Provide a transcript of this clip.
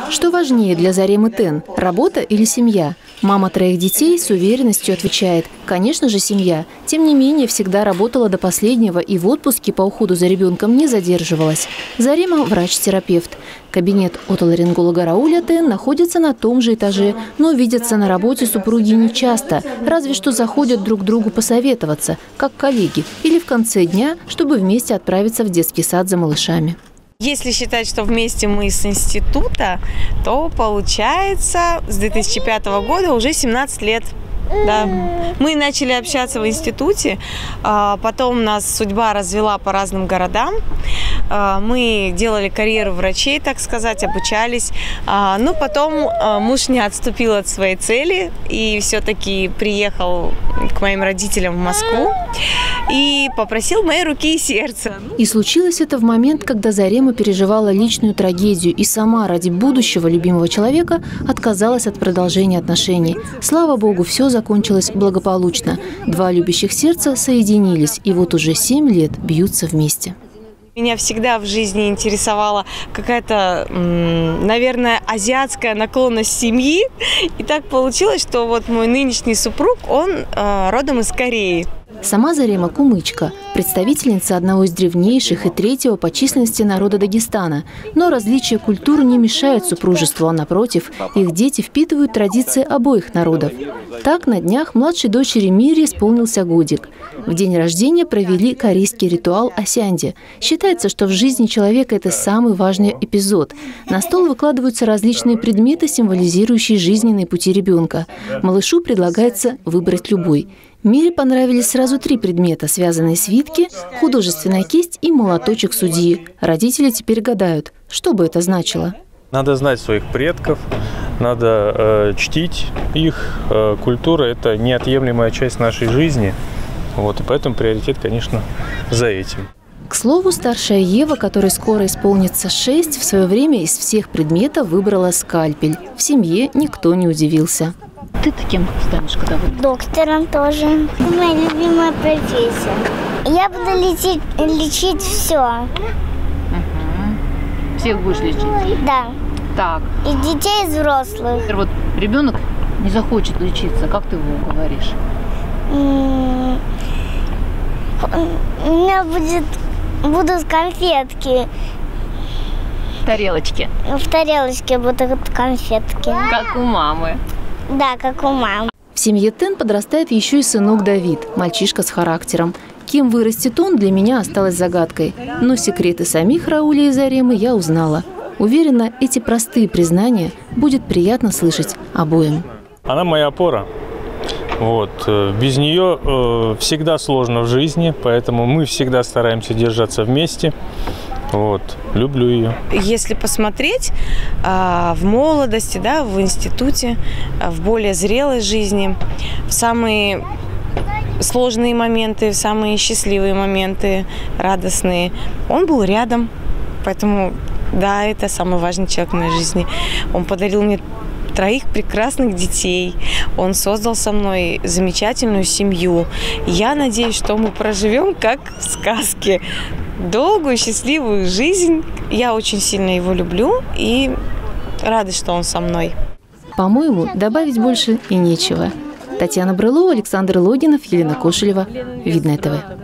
Что важнее для Заремы Тен – работа или семья? Мама 3 детей с уверенностью отвечает – конечно же, семья. Тем не менее, всегда работала до последнего и в отпуске по уходу за ребенком не задерживалась. Зарема – врач-терапевт. Кабинет отоларинголога Рауля Тен находится на том же этаже, но видятся на работе супруги нечасто, разве что заходят друг к другу посоветоваться, как коллеги, или в конце дня, чтобы вместе отправиться в детский сад за малышами. Если считать, что вместе мы с института, то получается с 2005 года уже 17 лет. Да. Мы начали общаться в институте, потом нас судьба развела по разным городам. Мы делали карьеру врачей, так сказать, обучались. Но потом муж не отступил от своей цели и все-таки приехал к моим родителям в Москву и попросил моей руки и сердца. И случилось это в момент, когда Зарема переживала личную трагедию и сама ради будущего любимого человека отказалась от продолжения отношений. Слава богу, все закончилось благополучно. 2 любящих сердца соединились, и вот уже 7 лет бьются вместе. Меня всегда в жизни интересовала какая-то, наверное, азиатская наклонность семьи. И так получилось, что вот мой нынешний супруг, он родом из Кореи. Сама Зарема – кумычка, представительница одного из древнейших и 3-го по численности народа Дагестана. Но различия культур не мешают супружеству, а напротив, их дети впитывают традиции обоих народов. Так, на днях младшей дочери Мире исполнился годик. В день рождения провели корейский ритуал осянди. Считается, что в жизни человека это самый важный эпизод. На стол выкладываются различные предметы, символизирующие жизненные пути ребенка. Малышу предлагается выбрать любой. Мире понравились сразу 3 предмета, связанные свитки, художественная кисть и молоточек судьи. Родители теперь гадают, что бы это значило. Надо знать своих предков, надо чтить их. Культура – это неотъемлемая часть нашей жизни. Вот, и поэтому приоритет, конечно, за этим. К слову, старшая Ева, которой скоро исполнится 6, в свое время из всех предметов выбрала скальпель. В семье никто не удивился. Ты-то кем станешь, когда вырастешь? Доктором тоже. Это моя любимая профессия. Я буду лечить все. Всех будешь лечить? Да. Так. И детей, и взрослых. Вот ребенок не захочет лечиться, как ты его уговоришь? У меня будут конфетки. В тарелочке? В тарелочке будут конфетки. Как у мамы. Да, как у мамы. В семье Тен подрастает еще и сынок Давид, мальчишка с характером. Кем вырастет он, для меня осталось загадкой. Но секреты самих Рауля и Заремы я узнала. Уверена, эти простые признания будет приятно слышать обоим. Она моя опора. Вот. Без нее всегда сложно в жизни, поэтому мы всегда стараемся держаться вместе. Вот. Люблю ее. Если посмотреть в молодости, да, в институте, в более зрелой жизни, в самые сложные моменты, в самые счастливые моменты, радостные, он был рядом. Поэтому, да, это самый важный человек в моей жизни. Он подарил мне 3 прекрасных детей. Он создал со мной замечательную семью. Я надеюсь, что мы проживем как в сказке. Долгую, счастливую жизнь. Я очень сильно его люблю и рада, что он со мной. По-моему, добавить больше и нечего. Татьяна Брылова, Александр Логинов, Елена Кошелева. Видное ТВ.